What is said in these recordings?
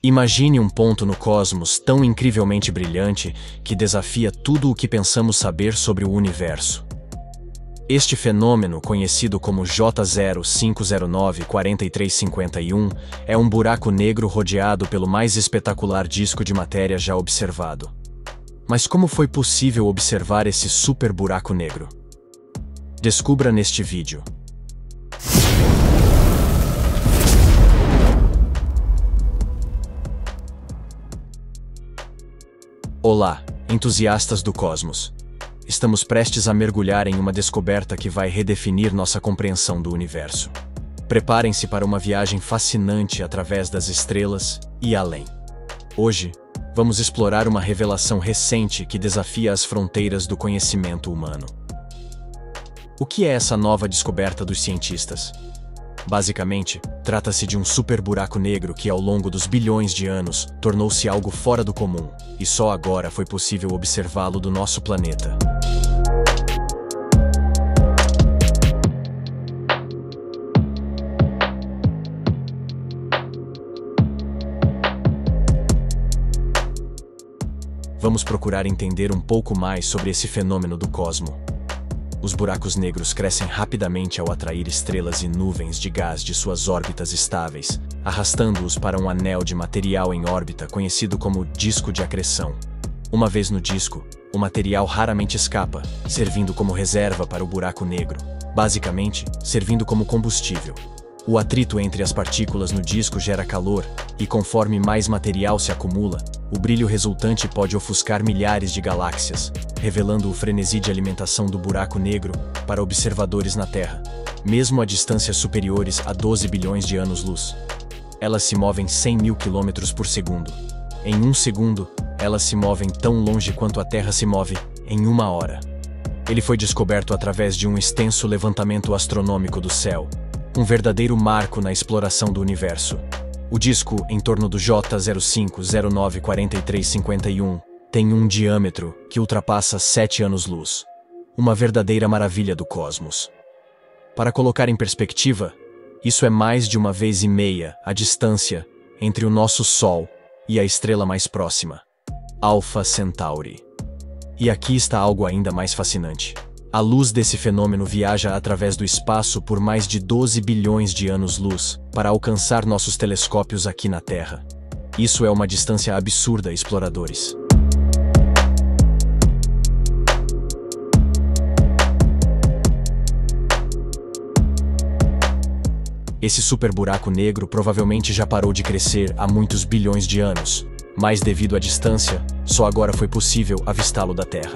Imagine um ponto no cosmos tão incrivelmente brilhante que desafia tudo o que pensamos saber sobre o universo. Este fenômeno, conhecido como J0509-4351, é um buraco negro rodeado pelo mais espetacular disco de matéria já observado. Mas como foi possível observar esse super buraco negro? Descubra neste vídeo. Olá, entusiastas do cosmos. Estamos prestes a mergulhar em uma descoberta que vai redefinir nossa compreensão do universo. Preparem-se para uma viagem fascinante através das estrelas e além. Hoje, vamos explorar uma revelação recente que desafia as fronteiras do conhecimento humano. O que é essa nova descoberta dos cientistas? Basicamente, trata-se de um super buraco negro que, ao longo dos bilhões de anos, tornou-se algo fora do comum, e só agora foi possível observá-lo do nosso planeta. Vamos procurar entender um pouco mais sobre esse fenômeno do cosmo. Os buracos negros crescem rapidamente ao atrair estrelas e nuvens de gás de suas órbitas estáveis, arrastando-os para um anel de material em órbita conhecido como disco de acreção. Uma vez no disco, o material raramente escapa, servindo como reserva para o buraco negro, basicamente, servindo como combustível. O atrito entre as partículas no disco gera calor, e conforme mais material se acumula, o brilho resultante pode ofuscar milhares de galáxias, revelando o frenesi de alimentação do buraco negro para observadores na Terra, mesmo a distâncias superiores a 12 bilhões de anos-luz. Elas se movem 100 mil quilômetros por segundo. Em um segundo, elas se movem tão longe quanto a Terra se move em uma hora. Ele foi descoberto através de um extenso levantamento astronômico do céu, um verdadeiro marco na exploração do universo. O disco, em torno do J0509-4351, tem um diâmetro que ultrapassa 7 anos-luz. Uma verdadeira maravilha do cosmos. Para colocar em perspectiva, isso é mais de 1,5 vezes a distância entre o nosso Sol e a estrela mais próxima, Alpha Centauri. E aqui está algo ainda mais fascinante. A luz desse fenômeno viaja através do espaço por mais de 12 bilhões de anos-luz para alcançar nossos telescópios aqui na Terra. Isso é uma distância absurda, exploradores. Esse super buraco negro provavelmente já parou de crescer há muitos bilhões de anos, mas devido à distância, só agora foi possível avistá-lo da Terra.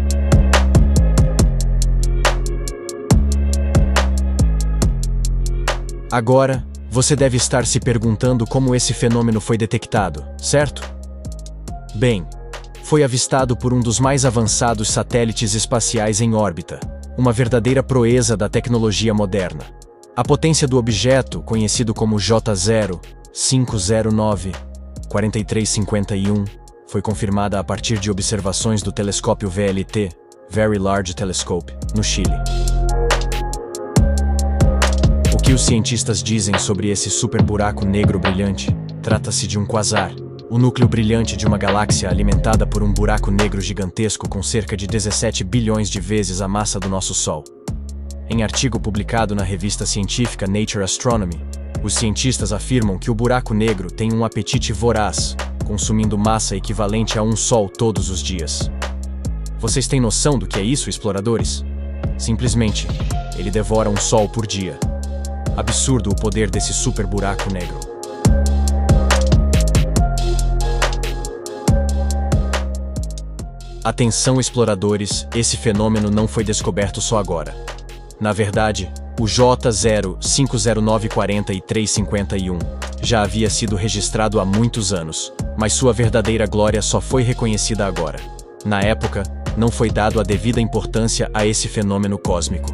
Agora, você deve estar se perguntando como esse fenômeno foi detectado, certo? Bem, foi avistado por um dos mais avançados satélites espaciais em órbita, uma verdadeira proeza da tecnologia moderna. A potência do objeto, conhecido como J0509-4351, foi confirmada a partir de observações do telescópio VLT, Very Large Telescope, no Chile. O que os cientistas dizem sobre esse super buraco negro brilhante? Trata-se de um quasar, o núcleo brilhante de uma galáxia alimentada por um buraco negro gigantesco com cerca de 17 bilhões de vezes a massa do nosso Sol. Em artigo publicado na revista científica Nature Astronomy, os cientistas afirmam que o buraco negro tem um apetite voraz, consumindo massa equivalente a um Sol todos os dias. Vocês têm noção do que é isso, exploradores? Simplesmente, ele devora um Sol por dia. Absurdo o poder desse super buraco negro. Atenção, exploradores, esse fenômeno não foi descoberto só agora. Na verdade, o J0509-4351 já havia sido registrado há muitos anos, mas sua verdadeira glória só foi reconhecida agora. Na época, não foi dado a devida importância a esse fenômeno cósmico.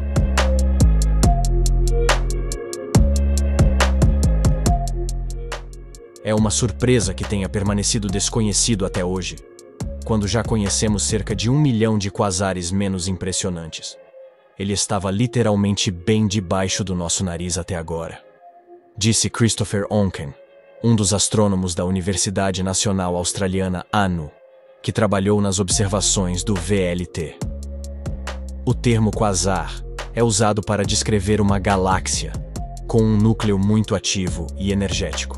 É uma surpresa que tenha permanecido desconhecido até hoje, quando já conhecemos cerca de 1 milhão de quasares menos impressionantes. Ele estava literalmente bem debaixo do nosso nariz até agora, disse Christopher Onken, um dos astrônomos da Universidade Nacional Australiana ANU, que trabalhou nas observações do VLT. O termo quasar é usado para descrever uma galáxia com um núcleo muito ativo e energético.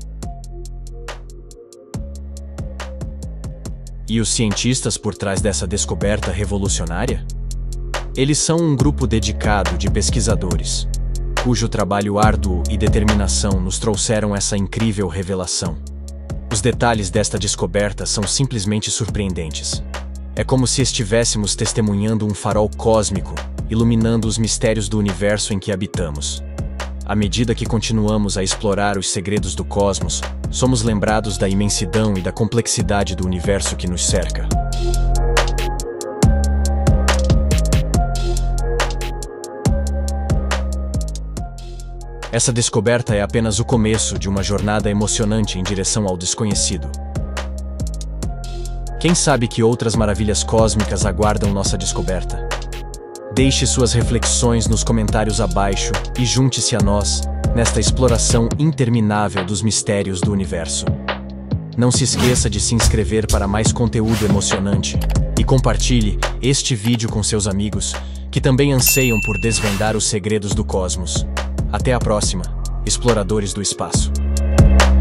E os cientistas por trás dessa descoberta revolucionária? Eles são um grupo dedicado de pesquisadores, cujo trabalho árduo e determinação nos trouxeram essa incrível revelação. Os detalhes desta descoberta são simplesmente surpreendentes. É como se estivéssemos testemunhando um farol cósmico, iluminando os mistérios do universo em que habitamos. À medida que continuamos a explorar os segredos do cosmos, somos lembrados da imensidão e da complexidade do universo que nos cerca. Essa descoberta é apenas o começo de uma jornada emocionante em direção ao desconhecido. Quem sabe que outras maravilhas cósmicas aguardam nossa descoberta? Deixe suas reflexões nos comentários abaixo e junte-se a nós nesta exploração interminável dos mistérios do universo. Não se esqueça de se inscrever para mais conteúdo emocionante e compartilhe este vídeo com seus amigos que também anseiam por desvendar os segredos do cosmos. Até a próxima, exploradores do espaço.